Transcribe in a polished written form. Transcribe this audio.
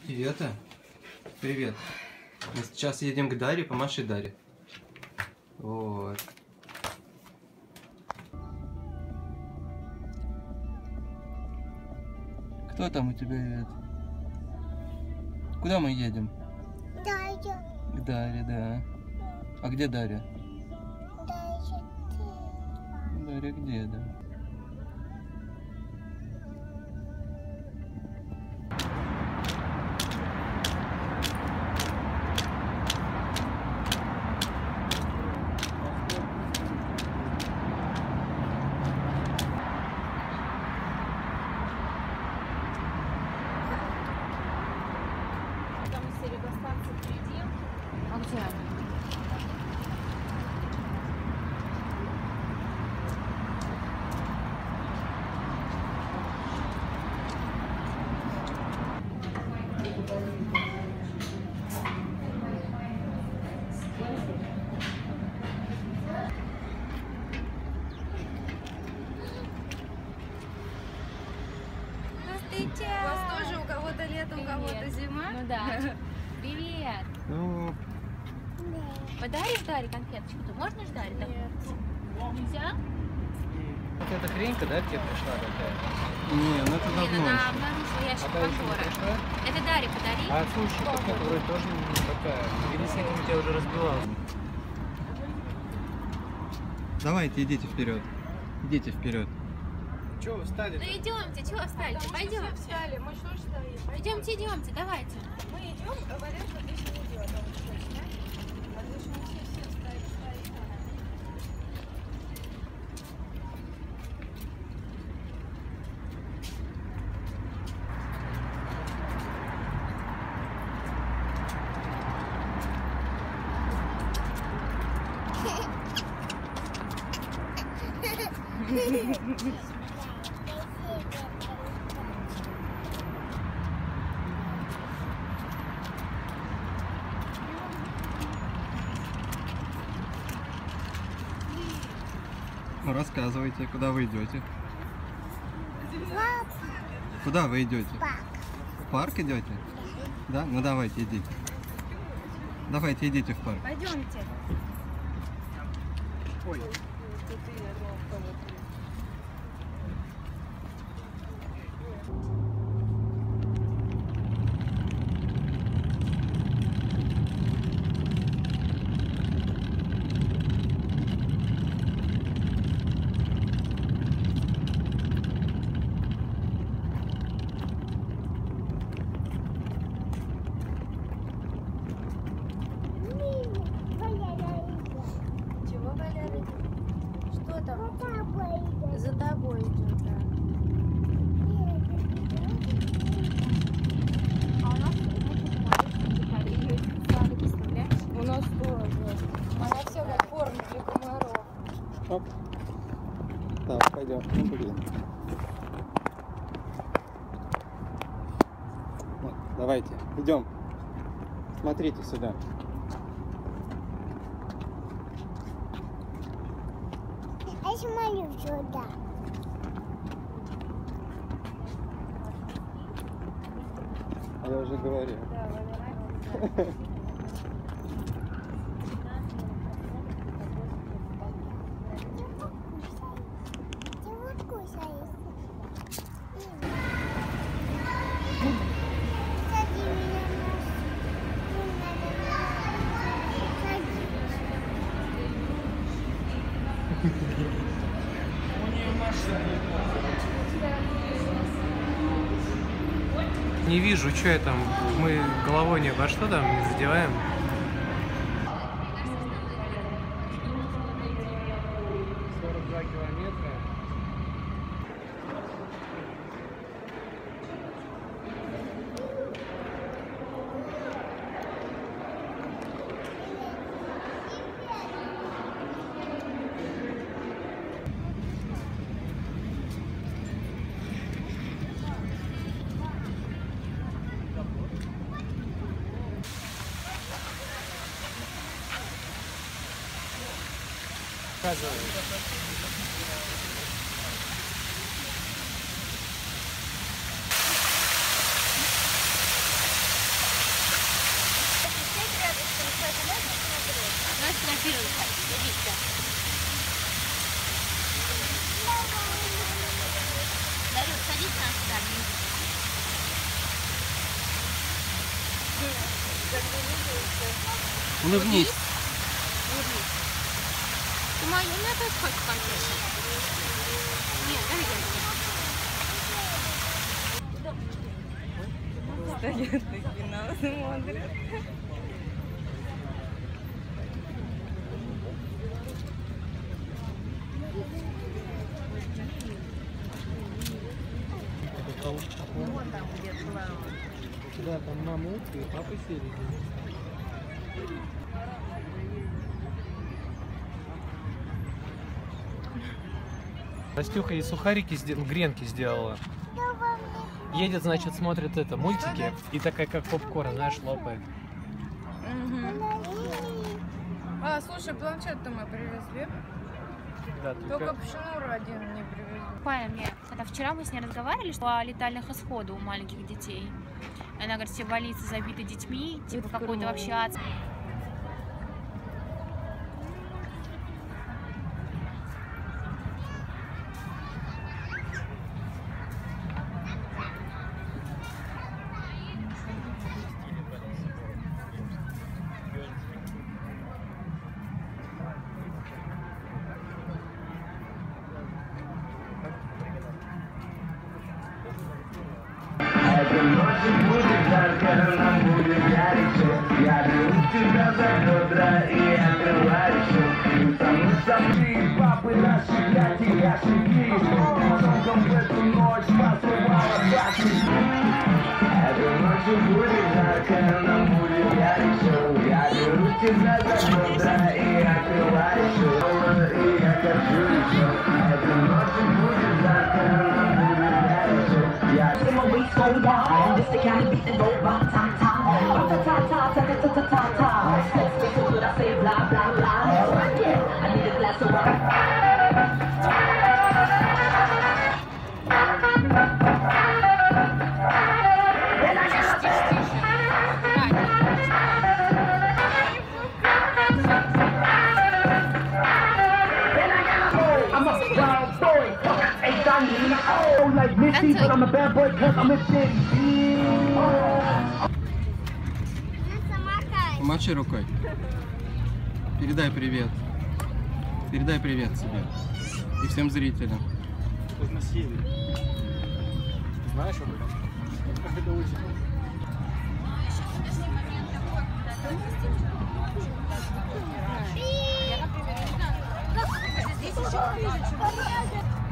Привет. Привет. Мы сейчас едем к Дарье, помаши Дарье. Вот. Кто там у тебя, Ивет? Куда мы едем? Дарья. К Дарье, да. А где Дарья? Дарья где, да? А где они? Здравствуйте. У вас тоже у кого-то лето, у кого-то зима? Ну да. Привет. Ну, Подаришь Дарье конфеточку? Ты можно ждать? Да? Нельзя? Вот эта хренька, да, тебе пришла такая? не, ну это Нет, давно она еще. обнаружила ящик А та еще не Пандоры. пришла? Это Дарья подари. А слушай, так это вроде тоже не такая. Или с этим у тебя уже разбивалась? Давайте, идите вперед. Идите вперед. Чего вы встали? Ну идемте, чего встали? Пойдемте. Встали, мы что ж стоим? Идемте, идемте, давайте. Мы идем, а Валерка еще не идет. Он что, снять? А ты же не все стоит. Ну, рассказывайте, куда вы идете? Куда вы идете? В парк идете? Да? Ну давайте, идите. Давайте, идите в парк. Пойдемте. Ой. Чего, Валера? Что там? За тобой идет, да. А у нас специально, представляешь? У нас тоже. Она все как корм для комаров. Оп. Так, пойдем. Ну, блин. Вот, давайте, идем. Смотрите сюда. Я смотрю сюда. А я уже говорил. Да, Валера. Чего кусаешь? Сади меня Не вижу, что я там. Мы головой не обо что там не задеваем. Километра. Показывай. Улыбнись. Ты моя, у меня тоже хочешь конфеты? Нет, давай я. Стоят такие нас смотрят. Да, там мама и папа сели. Настюха и сухарики, гренки сделала. Едет, значит, смотрит это, мультики, и такая, как попкорн, знаешь, лопает. А, слушай, планшет-то мы привезли. Да, Только шнур один не привезли. Папа мне, когда вчера мы с ней разговаривали, что о летальных исходах у маленьких детей. Она говорит, все больницы забиты детьми, типа какой-то вообще ад. Ночью будет жарко, нам будет горячо. Я беру тебя за бедра и открываю все. Потому что мы, папы наши, для тебя шаги. Девчонкам в эту ночь посылала башни. Этой ночью будет жарко, нам будет горячо. Я беру тебя за бедра и открываю все. И я хочу еще. Этой ночью будет жарко, нам будет горячо. Я Go down, this the kind of beat that go rock, ta ta, ta ta ta ta ta ta ta ta. Sex me so good I say blah blah blah. Yeah, I need a glass of wine. I'm a wild boy, ain't done in the hole like Missy, but I'm a bad boy 'cause I'm a city. Помаши рукой. Передай привет. Передай привет себе. И всем зрителям. Знаешь об этом? Как это очень? Я, например, не знаю. Здесь еще хуже, чем